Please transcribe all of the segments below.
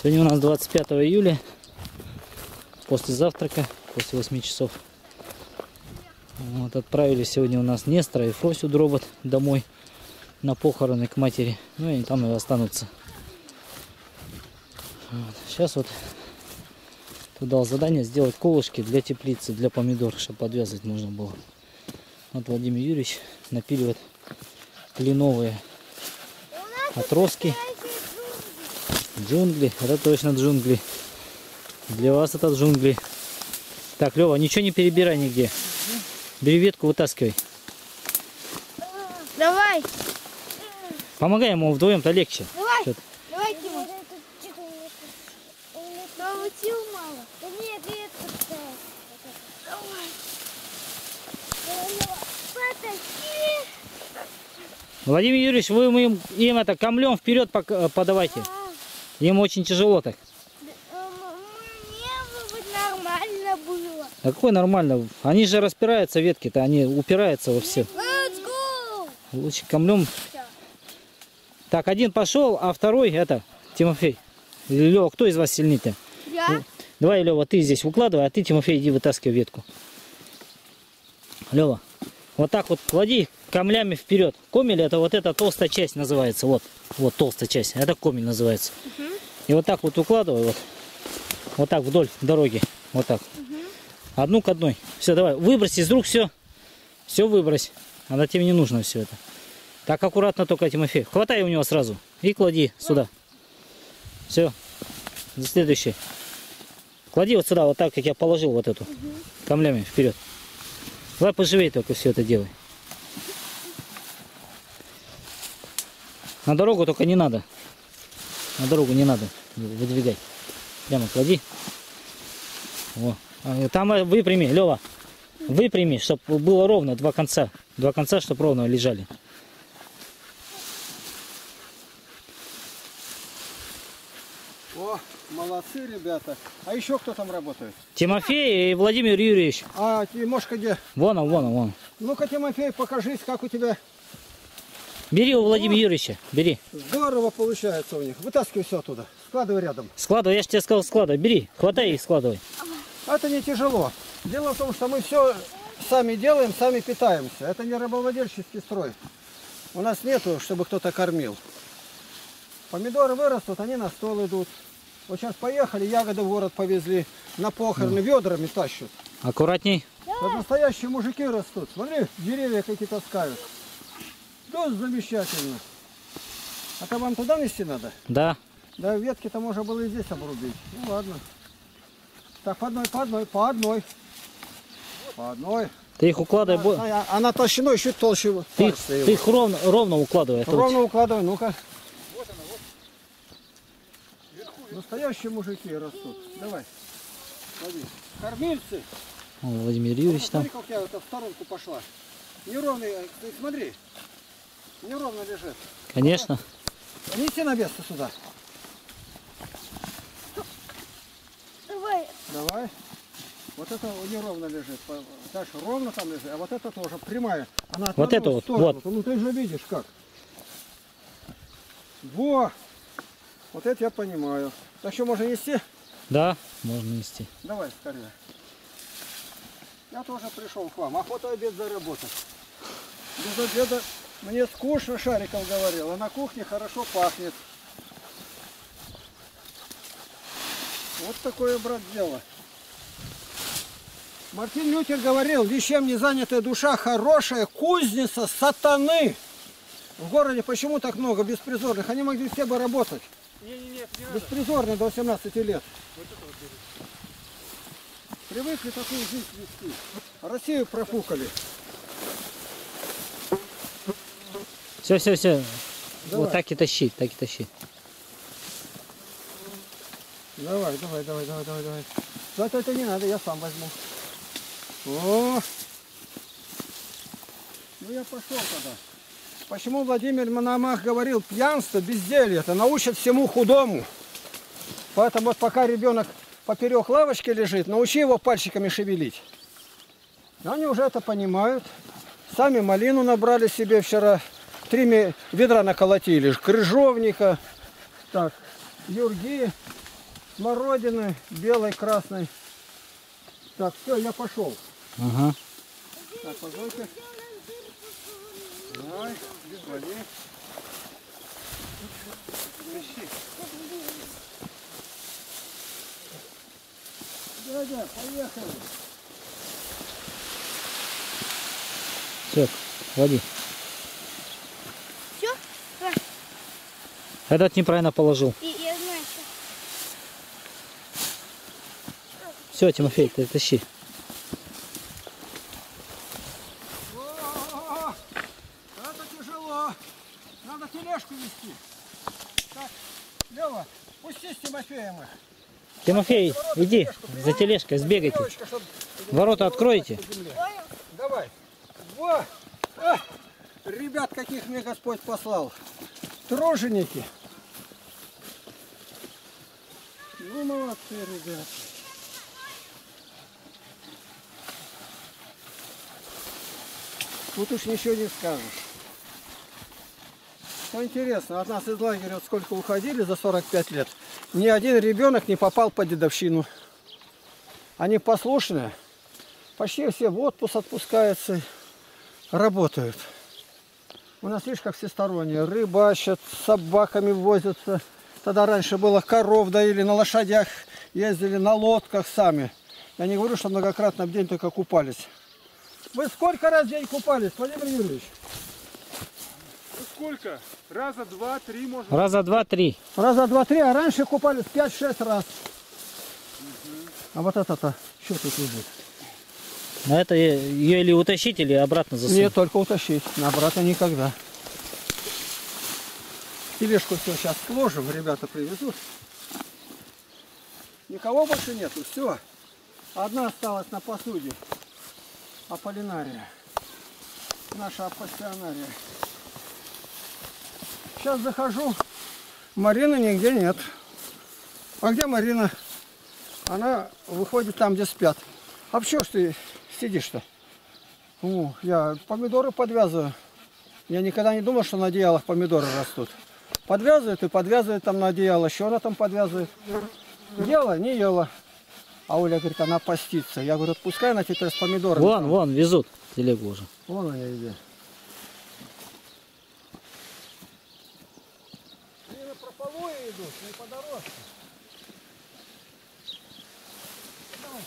Сегодня у нас 25 июля, после завтрака, после 8 часов. Вот, отправились сегодня у нас Нестора и Фросю Дробот домой на похороны к матери. Ну и они там и останутся. Вот. Сейчас вот тут дал задание сделать колышки для теплицы, для помидор, чтобы подвязывать можно было. Вот Владимир Юрьевич напиливает кленовые отростки. Джунгли, это точно джунгли. Для вас это джунгли. Так, Лева, ничего не перебирай нигде. Бери ветку, вытаскивай. Давай. Помогай ему, вдвоем-то легче. Давай, давай, Тима. Но сил мало. Да нет, ветку ставь. Давай. Потащи. Владимир Юрьевич, вы им это камлем вперед подавайте. Им очень тяжело так. Мне нормально было. А какой нормально? Они же распираются, ветки-то, они упираются во все. Let's go. Лучше камлем. Так, один пошел, а второй это Тимофей. Лева, кто из вас сильнее-то? Я? Давай, Лева, ты здесь выкладывай, а ты, Тимофей, иди вытаскивай ветку. Лева, вот так вот клади камлями вперед. Комель — это вот эта толстая часть называется. Вот толстая часть. Это комель называется. И вот так вот укладывай, вот так вдоль дороги. Вот так. Одну к одной. Все, давай, выбрось из рук все. Все выбрось. Она тебе не нужно все это. Так, аккуратно только, Тимофей. Хватай у него сразу и клади сюда. Все. Следующий. Клади вот сюда, вот так, как я положил вот эту. Камнями вперед. Давай поживее только все это делай. На дорогу только не надо. На дорогу не надо выдвигать. Прямо клади. Во. Там выпрями, Лева. Выпрями, чтобы было ровно два конца. Два конца, чтобы ровно лежали. О, молодцы, ребята. А еще кто там работает? Тимофей и Владимир Юрьевич. А Тимошка где? Вон он, вон он, вон. Ну-ка, Тимофей, покажись, как у тебя. Бери у Владимира Юрьевича, бери. Здорово получается у них. Вытаскивай все оттуда. Складывай рядом. Складывай, я же тебе сказал, складывай. Бери, хватай и складывай. Это не тяжело. Дело в том, что мы все сами делаем, сами питаемся. Это не рабовладельческий строй. У нас нету, чтобы кто-то кормил. Помидоры вырастут, они на стол идут. Вот сейчас поехали, ягоды в город повезли. На похороны ведрами тащат. Аккуратней. Вот настоящие мужики растут. Смотри, деревья какие таскают. Да, замечательно. А то вам туда нести надо? Да. Да, ветки-то можно было и здесь обрубить. Ну ладно. Так, по одной, по одной, по одной. По одной. Ты их укладывай. Она толщиной чуть толще. Ты их ровно укладывай. Ровно укладывай, ну-ка. Настоящие мужики растут. Давай. Смотри. Кормильцы. О, Владимир Юрьевич там. Смотри, как я в сторонку пошла. Неровный, ты смотри. Неровно лежит. Конечно. Неси на место сюда. Давай. Давай. Вот это неровно лежит. Дальше ровно там лежит, а вот это тоже прямая. Она вот это вот. Вот. Ну ты же видишь как. Во! Вот это я понимаю. Так что можно нести? Да, можно нести. Давай скорее. Я тоже пришел к вам. Охота обед заработать. Без обеда мне скучно, Шариков говорил, а на кухне хорошо пахнет. Вот такое, брат, дело. Мартин Лютер говорил, ничем не занятая душа хорошая кузница сатаны. В городе почему так много беспризорных? Они могли все бы работать. Беспризорные до 18 лет. Привыкли такую жизнь вести. Россию профукали. Все. Давай. Вот так и тащи, так и тащи. Давай. Зато это не надо, я сам возьму. О! Ну я пошел тогда. Почему Владимир Мономах говорил, пьянство, безделье, это научит всему худому. Поэтому вот пока ребенок поперек лавочки лежит, научи его пальчиками шевелить. Они уже это понимают. Сами малину набрали себе вчера. 3 ведра наколотили. Крыжовника, так, юрги. смородины, белой, красной. Так, все, я пошел. Ага. Так, позвольте. Давай, води. Ищи. Дядя, поехали. Все, води. Все? Этот неправильно положил. Я знаю, что. Все, Тимофей, ты тащи. О, это тяжело. Надо тележку вести. Так, Лева, пусти с Тимофеем их. Тимофей, иди за тележкой, сбегайте. Девочка, чтоб Ворота откроете. по земле. Давай. Во! А! Ребят, каких мне Господь послал. Труженики. Ну, молодцы, ребят. Тут уж ничего не скажешь. Что интересно, от нас из лагеря вот сколько уходили за 45 лет, ни один ребенок не попал под дедовщину. Они послушные, почти все в отпуск отпускаются, работают. У нас, видишь, как всестороннее. Рыбачат, с собаками возятся. Тогда раньше было коров доили, на лошадях ездили, на лодках сами. Я не говорю, что многократно в день только купались. Вы сколько раз в день купались, Владимир Юрьевич? Сколько? Раза два-три, может. Раза два-три. Раза два-три, а раньше купались 5-6 раз. А вот это-то, что тут лежит? А это ее или утащить, или обратно засунуть? Нет, только утащить. На обратно никогда. Тележку все сейчас сложим, ребята привезут. Никого больше нету, все. Одна осталась на посуде. Аполлинария. Наша апассионария. Сейчас захожу. Марины нигде нет. А где Марина? Она выходит там, где спят. А почему ж ты сидишь-то? Я помидоры подвязываю. Я никогда не думал, что на одеялах помидоры растут. Подвязывает и подвязывает там на одеяло. Еще она там подвязывает. Ела, не ела. А Оля говорит, она постится. Я говорю, отпускай она теперь с помидорами. Вон, везут телегу уже. Вон она идет. Они на прополую идут, не по дорожке. Давай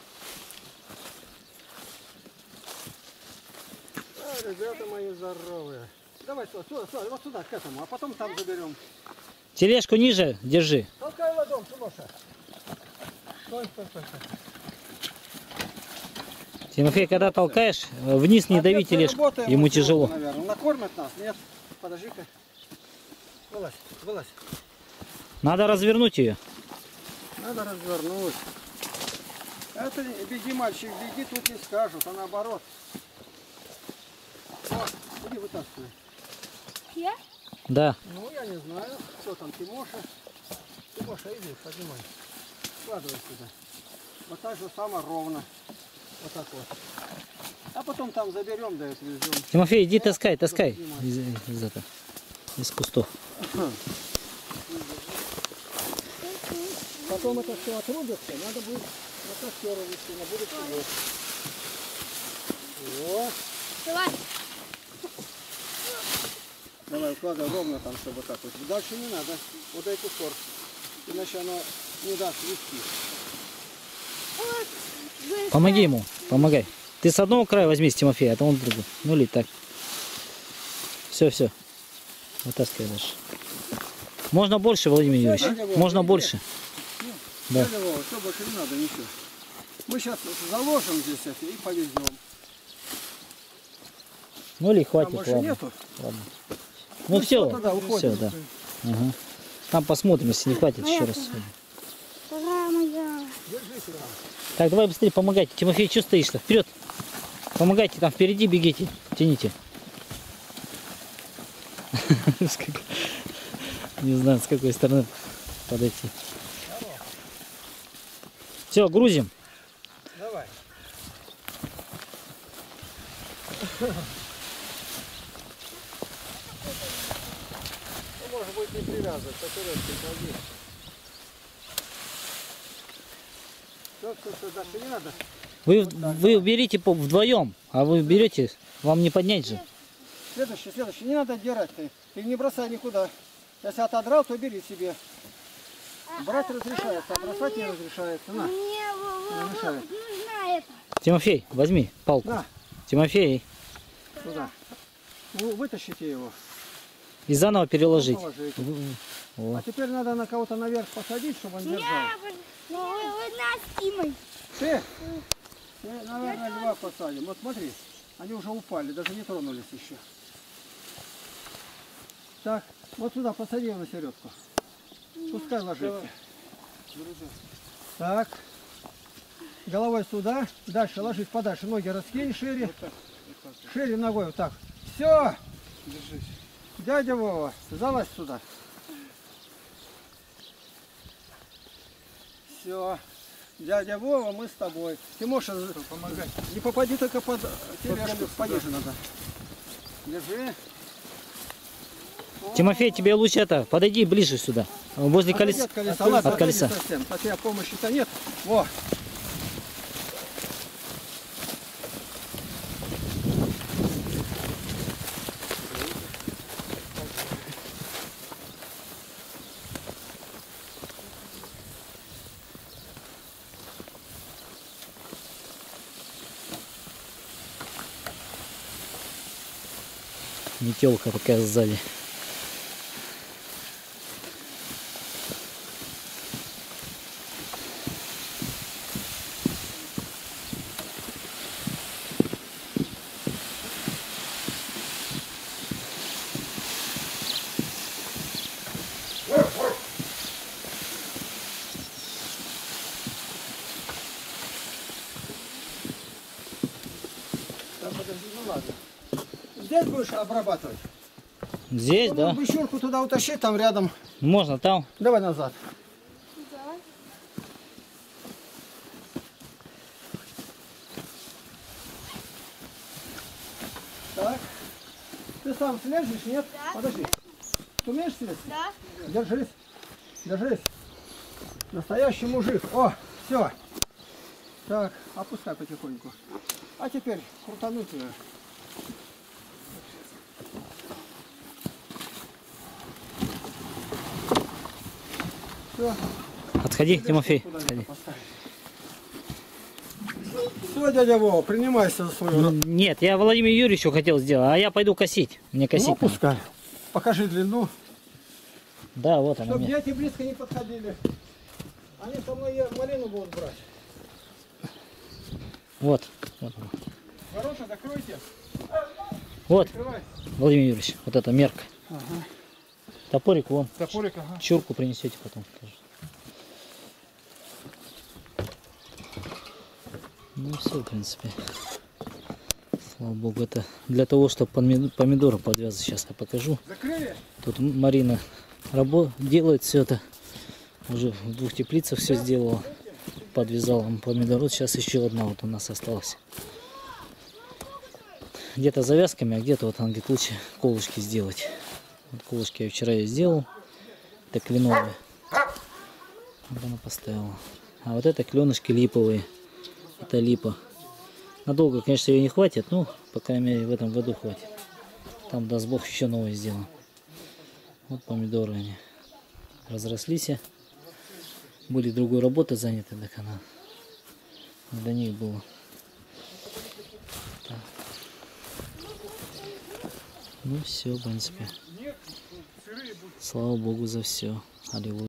сюда. Ребята мои здоровые. Давай сюда, вот сюда, к этому, а потом там заберем. Тележку ниже держи. Толкай ладом, Тимоша. Стой. Тимофей, когда толкаешь, вниз не дави тележку. Работаем Ему вот тяжело. сегодня, наверное. Накормят нас? Нет. Подожди-ка. Вылазь. Надо развернуть ее. Надо развернуть. Это беги, мальчик, беги, тут не скажут, а наоборот. Вот, иди вытаскивай. Я? Да. Ну, я не знаю, кто там, Тимоша. Тимоша, иди, поднимай. Складывай сюда. Вот так же само ровно. Вот так вот. А потом там заберем, да и отвезем. Тимофей, иди таскай из кустов. Потом это все отрубится, надо будет на костер вести, на будущий год. Вот. Давай. Давай, укладывай ровно там, чтобы так вот. Дальше не надо. Вот дай кусок. Иначе оно не даст вести. Помоги ему, помогай. Ты с одного края возьми с Тимофея, а то он с другого. Ну или так. Все. Вытаскивай дальше. Можно больше, Владимир Юрьевич? Можно больше. Да. Все, больше не надо, ничего. Мы сейчас заложим здесь это и повезем. Ну или Там хватит, больше ладно. нету. Ладно. Ну все, тогда уходим. да. Ага. Там посмотрим, если не хватит, еще раз. Пора моя. Держи сюда. Так, давай быстрее помогайте. Тимофей, что стоишь-то? Вперед! Помогайте, там впереди бегите. Тяните. Не знаю, с какой стороны подойти. Все, грузим. Давай. Ну, может быть, не привязывать, поперечки клади. Все, дальше не надо. Вы берите вдвоем, а вы берете, вам не поднять же. Следующий. Не надо дирать ты. Ты не бросай никуда. Если отодрал, то бери себе. Брать разрешается, а бросать не разрешается. На. Мне мешает. нужна это. Тимофей, возьми палку. На, Тимофей. туда. Ну, вытащите его. И заново переложить. Положите. Вот. А теперь надо на кого-то наверх посадить, чтобы он держал. Ну, вы нас с Тимой. Ты, наверное, два посадим. Вот смотри, они уже упали, даже не тронулись еще. Так, вот сюда посади его на середку. Пускай ложится. Так. Головой сюда. Дальше ложись подальше. Ноги раскинь шире. Шире ногой вот так. Все. Держись. Дядя Вова, залазь сюда. Все. Дядя Вова, мы с тобой. Тимоша, помогай. Не попади только под тележку. Пониже надо. Держи. Тимофей, тебе лучше это, подойди ближе сюда. Возле колеса. От колеса. Ладно, От колеса. совсем. От тебя помощи-то нет. Во. Метелка такая сзади. Так, подожди, ну ладно. Здесь будешь обрабатывать? Здесь, да? Брющурку туда утащи, там рядом. Можно там. Давай назад. Так. Ты сам слежешь, нет? Да. Подожди. Ты умеешь слезть? Да? Держись. Держись. Настоящий мужик. О, все. Так, опускай потихоньку. А теперь крутануть ее. Все. Отходи, Тимофей. Отходи. Все, дядя Вова, принимайся за свою. Нет, я Владимиру Юрьевичу хотел сделать, а я пойду косить. Мне косить. Ну, надо. пускай. Покажи длину. Да, вот она. Чтобы мне. дети близко не подходили. Они со мной малину будут брать. Вот. Вот, она. Ворота закройте. Вот, Открывай. Владимир Юрьевич, вот эта мерка. Ага. Топорик вон. Топорик, ага. Чурку принесете потом. Ну все, в принципе. Слава богу, это для того, чтобы помидоры подвязать. Сейчас я покажу. Закрыли? Тут Марина делает все это. Уже в 2 теплицах все сделала. Подвязала помидоры. Сейчас еще одна вот у нас осталась. Где-то завязками, а где-то вот она говорит, лучше колышки сделать. Вот колышки я вчера ее сделал. Это кленовые. Вот она поставила. А вот это кленышки липовые. Это липа. Надолго, конечно, ее не хватит, но, по крайней мере, в этом году хватит. Там, даст Бог, еще новые сделаем. Вот помидоры они разрослись. Были другой работой заняты, так она не до них было. Так. Ну все, в принципе. Слава Богу за все. Аллилуйя.